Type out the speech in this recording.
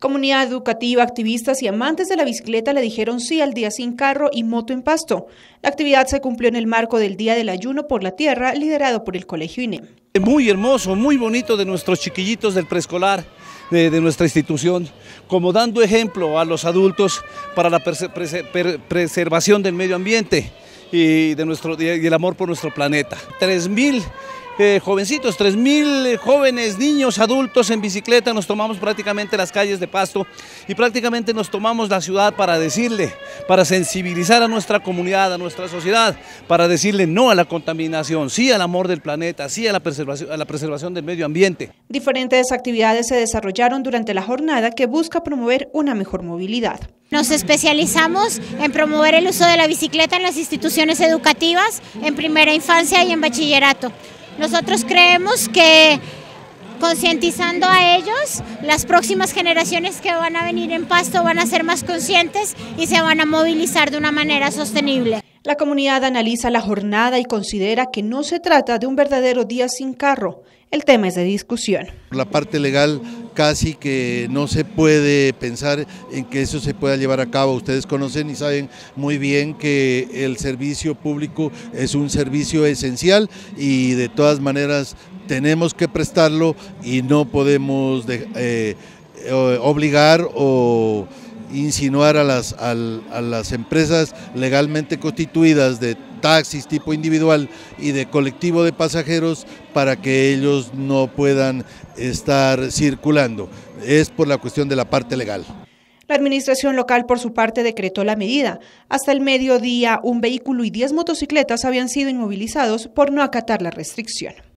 Comunidad educativa, activistas y amantes de la bicicleta le dijeron sí al día sin carro y moto en Pasto. La actividad se cumplió en el marco del Día del Ayuno por la Tierra, liderado por el Colegio INEM. Muy hermoso, muy bonito de nuestros chiquillitos del preescolar, de nuestra institución, como dando ejemplo a los adultos para la preservación del medio ambiente y el amor por nuestro planeta. 3.000 jovencitos, 3.000 jóvenes, niños, adultos en bicicleta, nos tomamos prácticamente las calles de Pasto y prácticamente nos tomamos la ciudad para decirle, para sensibilizar a nuestra comunidad, a nuestra sociedad, para decirle no a la contaminación, sí al amor del planeta, sí a la preservación del medio ambiente. Diferentes actividades se desarrollaron durante la jornada que busca promover una mejor movilidad. Nos especializamos en promover el uso de la bicicleta en las instituciones educativas, en primera infancia y en bachillerato. Nosotros creemos que concientizando a ellos, las próximas generaciones que van a venir en Pasto van a ser más conscientes y se van a movilizar de una manera sostenible. La comunidad analiza la jornada y considera que no se trata de un verdadero día sin carro. El tema es de discusión. La parte legal casi que no se puede pensar en que eso se pueda llevar a cabo. Ustedes conocen y saben muy bien que el servicio público es un servicio esencial y de todas maneras tenemos que prestarlo y no podemos obligar o insinuar a las empresas legalmente constituidas de taxis tipo individual y de colectivo de pasajeros para que ellos no puedan estar circulando. Es por la cuestión de la parte legal. La administración local, por su parte, decretó la medida. Hasta el mediodía, un vehículo y 10 motocicletas habían sido inmovilizados por no acatar la restricción.